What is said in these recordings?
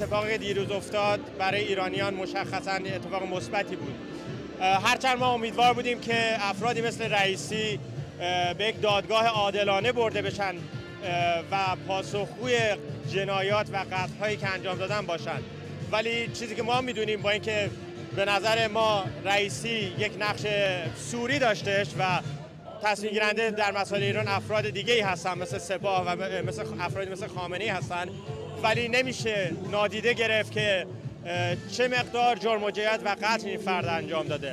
اتفاقی که دیروز افتاد برای ایرانیان مشخصاً اتفاق مثبتی بود. هرچند ما امیدوار بودیم که افرادی مثل رئیسی به یک دادگاه عادلانه برده بشن و پاسخگوی جنایات و قتل‌هایی که انجام دادن باشند، ولی چیزی که ما میدونیم با اینکه به نظر ما رئیسی یک نقش سوری داشتش و تصمیم گیرنده در مسائل ایران افراد دیگه‌ای هستن مثل سپاه و مثل افرادی مثل خامنه‌ای هستن، ولی نمیشه نادیده گرفت که چه مقدار جرم و جنایت و قتل این فرد انجام داده.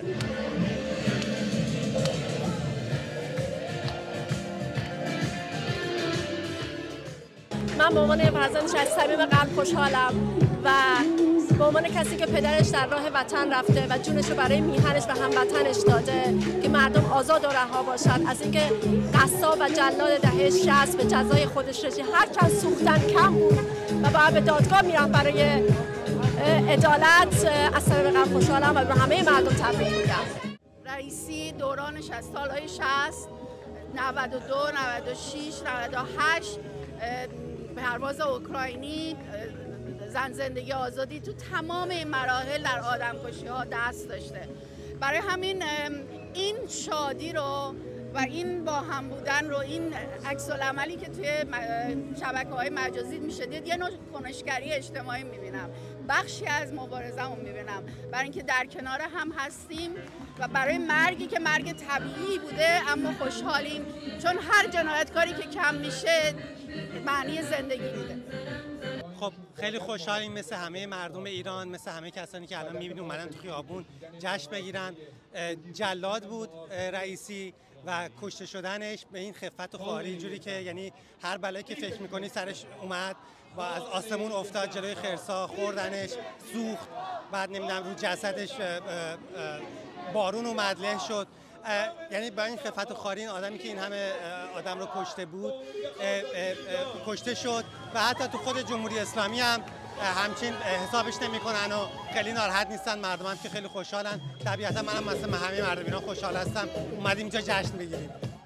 من به عنوان فرزندش از صمیم قلب خوشحالم و به عنوان کسی که پدرش در راه وطن رفته و جونش رو برای میهنش و هموطنش داده که مردم آزاد و رها باشن، از اینکه قصاب و جلاد دهه 60 به جزای خودش رسید، هر چند سوختن کم بود و باید به دادگاه میرفت برای عدالت. از صمیم قلب خوشحالم و به همه مردم تبریک میگم. رئیسی دورانش از سالهای 60 92 96 98 پرواز اوکراینی، زن زندگی آزادی، تو تمام این مراحل در آدمکشی ها دست داشته. برای همین این شادی رو و این با هم بودن رو، این عکس العملی که توی شبکه‌های مجازی میشه، یه نوع کنشگری اجتماعی میبینم، بخشی از مبارزه‌مون میبینم برای اینکه در کنار هم هستیم و برای مرگی که مرگ طبیعی بوده اما خوشحالیم، چون هر جنایتکاری که کم میشه معنی زندگی میده. خب خیلی خوشحالیم مثل همه مردم ایران، مثل همه کسانی که الان میبینیم اومدن تو خیابون جشن بگیرن. جلاد بود رئیسی و کشته شدنش به این خفت و خواری، اینجوری که یعنی هر بلایی که فکر میکنی سرش اومد و از آسمون افتاد جلوی خرسا، خوردنش، سوخت، بعد نمیدونم رو جسدش بارون اومد، له شد. یعنی با این خفت و خواری این آدمی که این همه آدم رو کشته بود کشته شد و حتی تو خود جمهوری اسلامی هم همچین حسابش نمیکنن و خیلی ناراحت نیستن. مردم هم که خیلی خوشحالن. طبیعتا منم مثل همه مردم ایران خوشحال هستم اومدیم اینجا جشن بگیریم.